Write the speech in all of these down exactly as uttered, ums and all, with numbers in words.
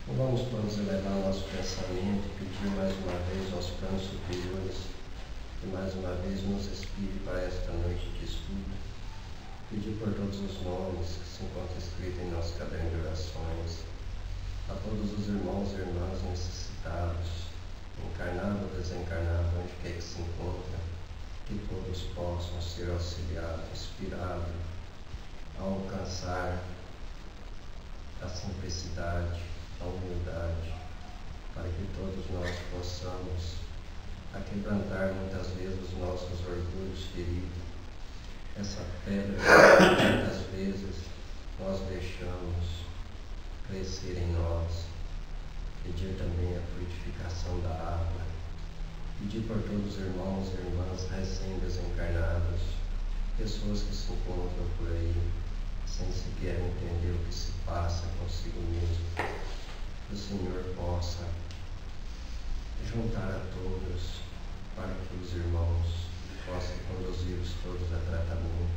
Vamos todos elevar nosso pensamento e pedir mais uma vez aos planos superiores que mais uma vez nos inspire para esta noite de estudo. Pedir por todos os nomes que se encontram escritos em nosso caderno de orações, a todos os irmãos e irmãs necessitados, encarnado ou desencarnado, onde quer que se encontrem, que todos possam ser auxiliados, inspirados a alcançar a simplicidade, a humildade, para que todos nós possamos aquebrantar muitas vezes os nossos orgulhos feridos, essa pedra que muitas vezes nós deixamos crescer em nós. Pedir também a purificação da água, pedir por todos os irmãos e irmãs recém-desencarnados, pessoas que se encontram por aí sem sequer entender o que se passa consigo mesmo, que o Senhor possa juntar a todos para que os irmãos possam conduzi-los todos a tratamento.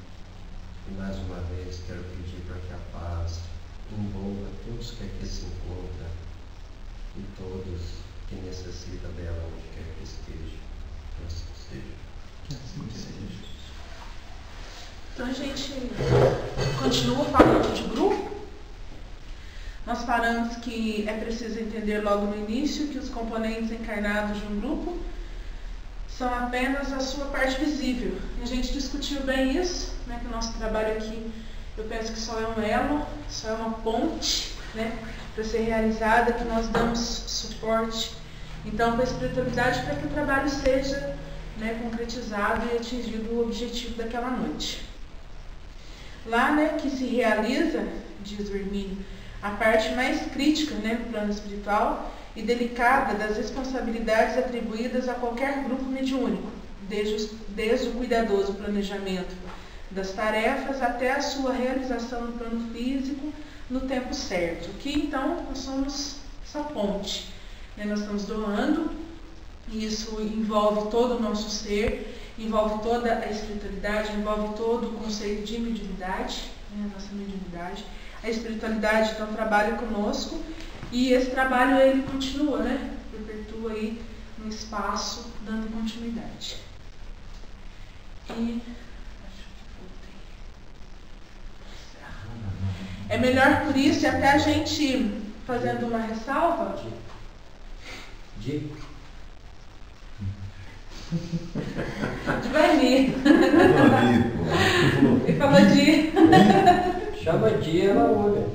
E mais uma vez quero pedir para que a paz envolva todos que aqui se encontram e todos que necessitam dela onde quer que esteja. Que assim seja. Que assim seja. Então a gente continua falando de grupo. Nós paramos que é preciso entender logo no início que os componentes encarnados de um grupo são apenas a sua parte visível. E a gente discutiu bem isso, né, que o nosso trabalho aqui, eu penso que só é um elo, só é uma ponte, né, para ser realizada, que nós damos suporte, então, para a espiritualidade, para que o trabalho seja, né, concretizado e atingido o objetivo daquela noite. Lá, né, que se realiza, diz o Hermínio, a parte mais crítica, né, no plano espiritual e delicada das responsabilidades atribuídas a qualquer grupo mediúnico, desde, os, desde o cuidadoso planejamento das tarefas até a sua realização no plano físico no tempo certo. Que então nós somos essa ponte, né? Nós estamos doando, e isso envolve todo o nosso ser, envolve toda a espiritualidade, envolve todo o conceito de mediunidade, né? A nossa mediunidade. A espiritualidade então trabalha conosco e esse trabalho ele continua, né? Perpetua aí no espaço, dando continuidade. E é melhor por isso, e até a gente fazendo uma ressalva. De? De Guarani. Ele falou de. Chama de ela olha.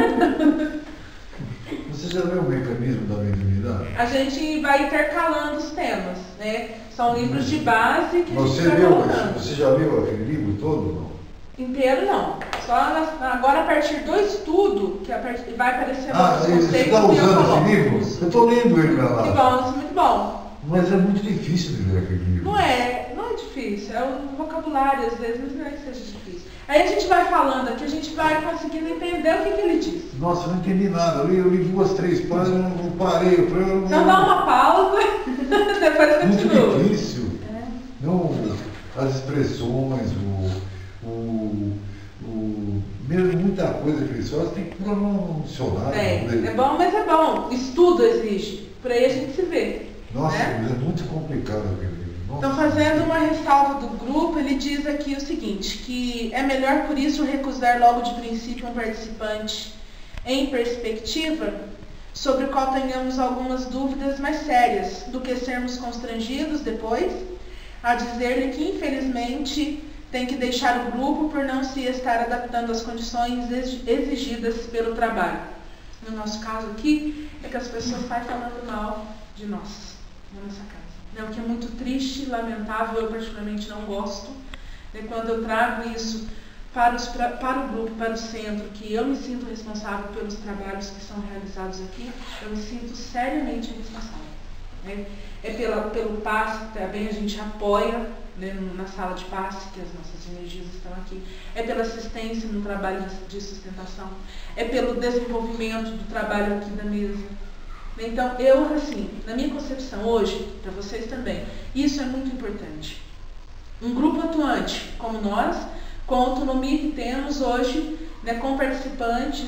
Você já viu o mecanismo da mediunidade? A gente vai intercalando os temas, né? São livros de base que Você a gente vai viu, colocando. você já viu aquele livro todo, não? Inteiro não. Só na, agora a partir do estudo, que a part... vai aparecer Ah, os você conceitos está que eu usando coloco. esse livro? Eu estou lendo ele para lá. Que bom, isso é muito bom. Mas é muito difícil de ler aquele livro. Não é, não é difícil, é um vocabulário às vezes, mas não é que seja difícil. Aí a gente vai falando aqui, a gente vai conseguindo entender o que, que ele diz. Nossa, eu não entendi nada. Eu li, eu li duas, três páginas, eu não, não parei. Eu falei, eu não... Então dá uma pausa, depois continua. Muito difícil. É. Não, as expressões, o, o, o, mesmo muita coisa que eles fazem, tem que pôr num dicionário. É, poder... é bom, mas é bom. Estudo exige. Por aí a gente se vê. Nossa, né? mas é muito complicado aquele livro. Nossa. Então, fazendo uma ressalva do grupo, ele diz aqui o seguinte, que é melhor por isso recusar logo de princípio um participante em perspectiva, sobre o qual tenhamos algumas dúvidas mais sérias, do que sermos constrangidos depois a dizer-lhe que infelizmente tem que deixar o grupo por não se estar adaptando às condições exigidas pelo trabalho. No nosso caso aqui, é que as pessoas saem falando mal de nós, na nossa casa. Né? O que é muito triste, lamentável, eu particularmente não gosto. Né? Quando eu trago isso para, os, para, para o grupo, para o centro, que eu me sinto responsável pelos trabalhos que são realizados aqui, eu me sinto seriamente responsável. Né? É pela, pelo passe, também a gente apoia, né, na sala de passe, que as nossas energias estão aqui. É pela assistência no trabalho de sustentação. É pelo desenvolvimento do trabalho aqui da mesa. Então, eu, assim, na minha concepção hoje, para vocês também, isso é muito importante. Um grupo atuante como nós, com a autonomia que temos hoje, né, com participantes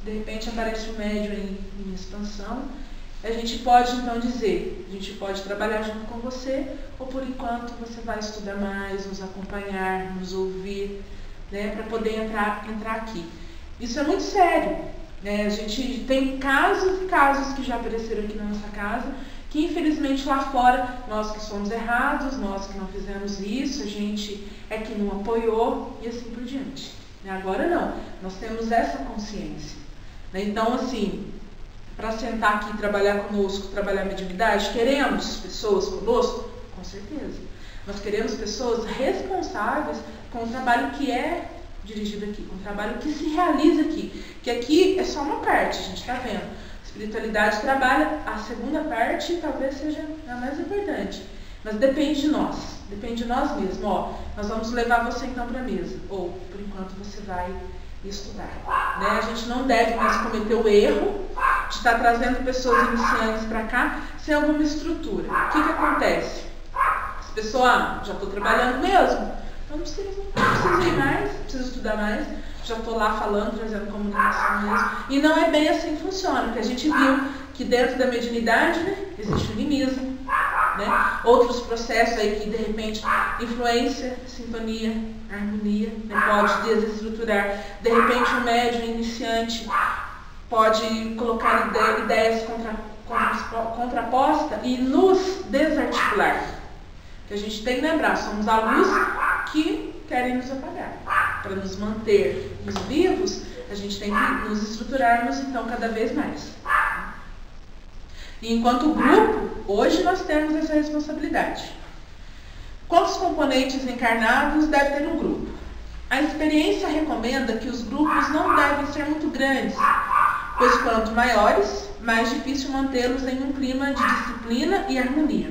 de repente aparece um médium em, em expansão, a gente pode então dizer, a gente pode trabalhar junto com você, ou por enquanto você vai estudar mais, nos acompanhar, nos ouvir, né, para poder entrar, entrar aqui. Isso é muito sério, né? A gente tem casos e casos que já apareceram aqui na nossa casa, que infelizmente lá fora, nós que somos errados, nós que não fizemos isso, a gente é que não apoiou e assim por diante. Agora não, nós temos essa consciência. Então, assim, para sentar aqui e trabalhar conosco, trabalhar a mediunidade, queremos pessoas conosco? Com certeza. Nós queremos pessoas responsáveis com o trabalho que é dirigido aqui, com o trabalho que se realiza aqui. Que aqui é só uma parte, a gente está vendo. A espiritualidade trabalha a segunda parte e talvez seja a mais importante. Mas depende de nós, depende de nós mesmos. Ó, nós vamos levar você então para a mesa, ou por enquanto você vai estudar. Né? A gente não deve mais cometer o erro de estar trazendo pessoas iniciantes para cá sem alguma estrutura. O que, que acontece? As pessoas, ah, já estou trabalhando mesmo, então não preciso, não preciso ir mais, não preciso estudar mais, já estou lá falando, trazendo comunicação mesmo. E não é bem assim que funciona, porque a gente viu que dentro da mediunidade, né, existe o limismo, né, outros processos aí que de repente influência, sintonia, harmonia, né, pode desestruturar. De repente o médium iniciante pode colocar ide ideias contra, contra, contrapostas e nos desarticular. Que a gente tem que lembrar, somos a luz que querem nos apagar. Para nos mantermos vivos, a gente tem que nos estruturarmos então cada vez mais. E enquanto grupo, hoje nós temos essa responsabilidade. Quantos componentes encarnados deve ter um grupo? A experiência recomenda que os grupos não devem ser muito grandes, pois quanto maiores, mais difícil mantê-los em um clima de disciplina e harmonia.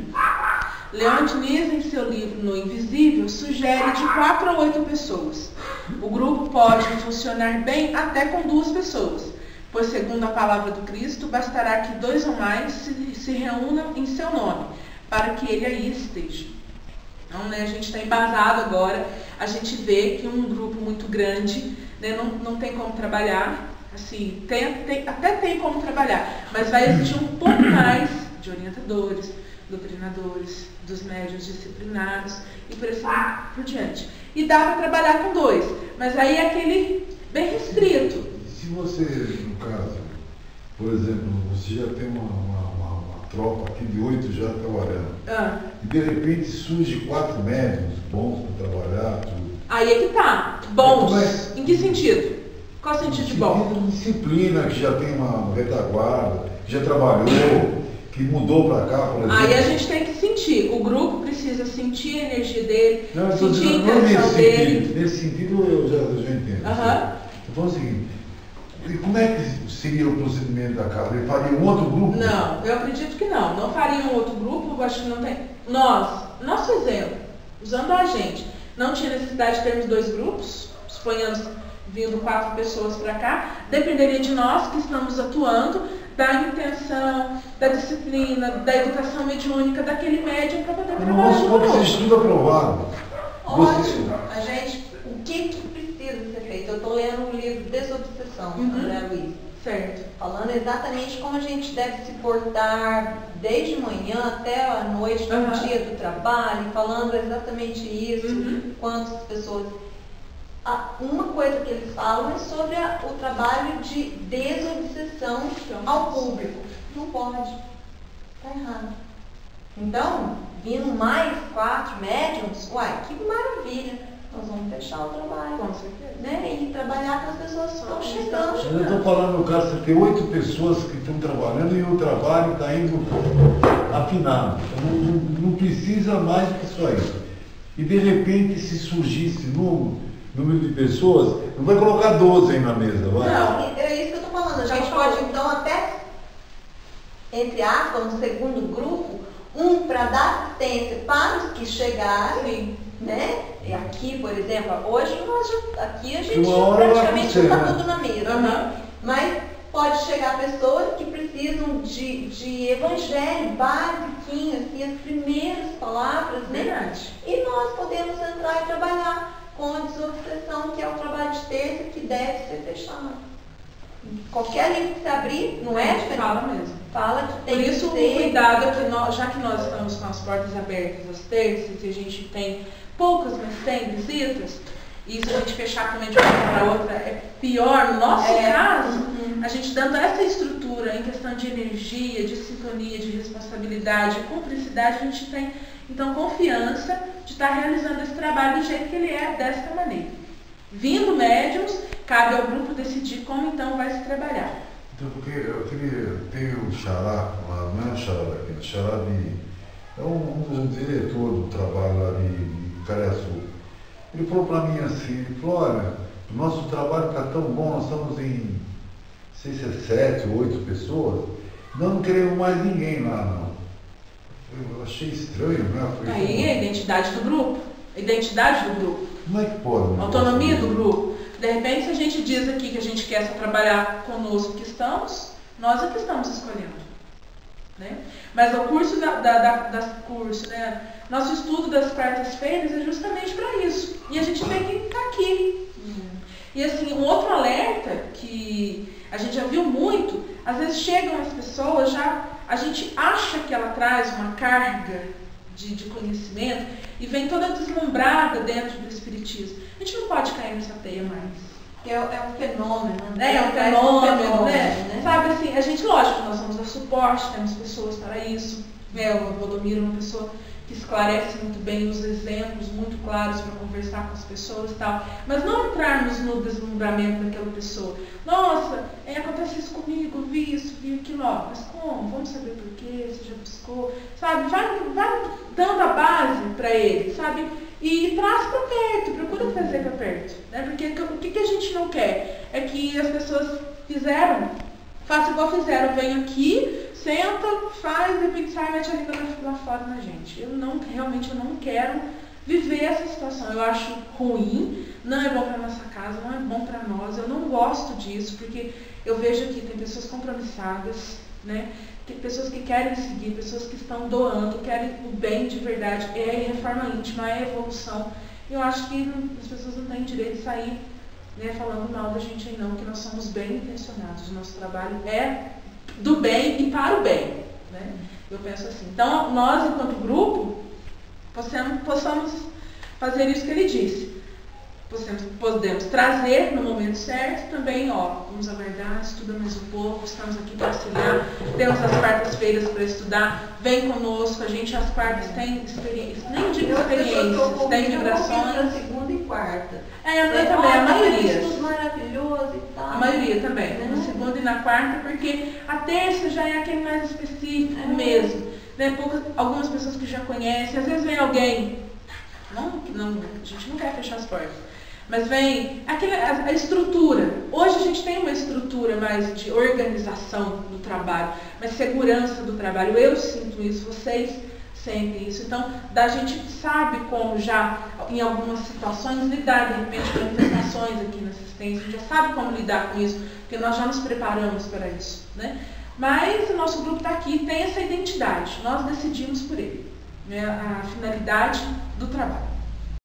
Leon Denis, em seu livro No Invisível, sugere de quatro a oito pessoas. O grupo pode funcionar bem até com duas pessoas, pois, segundo a palavra do Cristo, bastará que dois ou mais se, se reúnam em seu nome, para que ele aí esteja. Então, né, a gente está embasado agora, a gente vê que um grupo muito grande, né, não, não tem como trabalhar, assim, tem, tem, até tem como trabalhar, mas vai existir um pouco mais de orientadores, doutrinadores, dos médiuns disciplinados e por assim por diante. E dá para trabalhar com dois, mas aí é aquele bem restrito. Se você, no caso, por exemplo, você já tem uma, uma, uma, uma tropa aqui de oito já trabalhando, ah. e de repente surge quatro médiums bons para trabalhar, tudo. Aí é que tá. Bons. É? Em que sentido? Qual o sentido de bom? Disciplina, que já tem uma retaguarda, que já trabalhou, que mudou para cá, por exemplo. Aí a gente tem que sentir. O grupo precisa sentir a energia dele, não, sentir a intenção intenção dele. Sentido. Nesse sentido eu já, eu já entendo. Uhum. Eu falo o seguinte, e como é que seria o procedimento da casa? Ele faria um outro grupo? Não, eu acredito que não. Não faria um outro grupo, eu acho que não tem. Nós, nosso exemplo, usando a gente, não tinha necessidade de termos dois grupos, suponhamos vindo quatro pessoas para cá, dependeria de nós que estamos atuando, da intenção, da disciplina, da educação mediúnica daquele médium para poder trabalhar. Nossa, como esse estudo aprovado? Ótimo. A gente, o que, que precisa ser feito? Eu estou lendo um livro Desobsessão, uhum. André Luiz. Certo. Falando exatamente como a gente deve se portar desde manhã até a noite, no uhum. dia do trabalho, falando exatamente isso, uhum. quantas pessoas... Ah, uma coisa que eles falam é sobre a, o trabalho de desobsessão ao público. Não pode. Está errado. Então, vindo mais quatro médiums, uai, que maravilha. Nós vamos fechar o trabalho. Com certeza. Né? E trabalhar com as pessoas que estão chegando. chegando. Eu estou falando no caso, você tem oito pessoas que estão trabalhando e o trabalho está indo afinado. Então, não, não precisa mais do que isso aí. E de repente, se surgisse no número de pessoas, não vai colocar doze aí na mesa, vai? Não, é isso que eu estou falando. A gente pode, então, até, entre aspas, no segundo grupo, um para dar assistência para os que chegarem, né? E aqui, por exemplo, hoje nós já, aqui a gente praticamente está tudo na mesa, uhum. né? Mas pode chegar pessoas que precisam de, de evangelho basiquinho, assim, as primeiras palavras, né? Verdade. E nós podemos entrar e trabalhar com a desobsessão, que é o trabalho de terça que deve ser fechado. Qualquer livro que você abrir, não é? É, fala mesmo. Fala que tem Por isso que ser... o cuidado é que nós, já que nós estamos com as portas abertas às terças e a gente tem poucas, mas tem visitas, e se a gente fechar também de uma para outra é pior. No nosso É. caso, Uhum. a gente dando essa estrutura em questão de energia, de sintonia, de responsabilidade, de cumplicidade, a gente tem então confiança de estar realizando esse trabalho do jeito que ele é, desta maneira. Vindo médiums, cabe ao grupo decidir como então vai se trabalhar. Então, porque eu queria, tem um xará lá, não é um xará daqui, é um xará de, é um, um diretor do trabalho lá de, de Cariaçu. Ele falou para mim assim, ele falou, olha, o nosso trabalho está tão bom, nós estamos em, não sei se é sete, oito pessoas, nós não queremos mais ninguém lá, não. Eu achei estranho, né? Foi Aí é a identidade do grupo, a identidade do grupo, como é que pode? a autonomia do grupo. De repente, se a gente diz aqui que a gente quer só trabalhar conosco que estamos, nós é que estamos escolhendo. Né? Mas o curso da, da, da, das curso, né? Nosso estudo das quartas-feiras é justamente para isso. E a gente tem que estar aqui. Uhum. E assim, um outro alerta que a gente já viu muito, às vezes chegam as pessoas, já a gente acha que ela traz uma carga de, de conhecimento e vem toda deslumbrada dentro do espiritismo. A gente não pode cair nessa teia mais. É, é um fenômeno, né? É um Traz fenômeno, fenômeno, né? né? Sabe assim, a gente, lógico, nós somos a suporte, temos pessoas para isso. Né? O Valdomiro é uma pessoa que esclarece muito bem os exemplos, muito claros para conversar com as pessoas e tal. Mas não entrarmos no deslumbramento daquela pessoa. Nossa, é, acontece isso comigo, vi isso, vi aquilo, ó. Mas como? Vamos saber por quê, você já buscou. Sabe, vai, vai dando a base para ele, sabe? E traz para perto, procura trazer para perto. Né? Porque o que, que a gente não quer? É que as pessoas fizeram, façam igual fizeram, vem aqui, senta, faz, de repente sai, mete a língua lá fora na gente. Eu não, realmente eu não quero viver essa situação. Eu acho ruim, não é bom para nossa casa, não é bom para nós. Eu não gosto disso, porque eu vejo aqui, tem pessoas compromissadas, né? Tem pessoas que querem seguir, pessoas que estão doando, querem o bem de verdade, é a reforma íntima, é a evolução. Eu acho que não, as pessoas não têm direito de sair, né, falando mal da gente aí não, que nós somos bem intencionados. O nosso trabalho é do bem e para o bem. Né? Eu penso assim. Então, nós, enquanto grupo, possamos, possamos fazer isso que ele disse. Podemos, podemos trazer no momento certo também, ó, vamos aguardar, estuda mais um pouco, estamos aqui para auxiliar, temos as quartas-feiras para estudar, vem conosco, a gente às quartas tem experiência, nem digo experiências, tem vibrações. Segunda e quarta. É, eu também, a maioria. Estudo maravilhoso e tal. A maioria também, né? na segunda e na quarta, porque a terça já é aquele mais específico é. mesmo. Né? Poucas, algumas pessoas que já conhecem, às vezes vem alguém, não, não, a gente não quer fechar as portas. Mas vem aquela, a, a estrutura. Hoje a gente tem uma estrutura mais de organização do trabalho, mais segurança do trabalho. Eu sinto isso, vocês sentem isso. Então, a gente sabe como já, em algumas situações, lidar, de repente, com manifestações aqui na assistência. A gente já sabe como lidar com isso, porque nós já nos preparamos para isso. Né? Mas o nosso grupo está aqui, tem essa identidade. Nós decidimos por ele. Né? A finalidade do trabalho.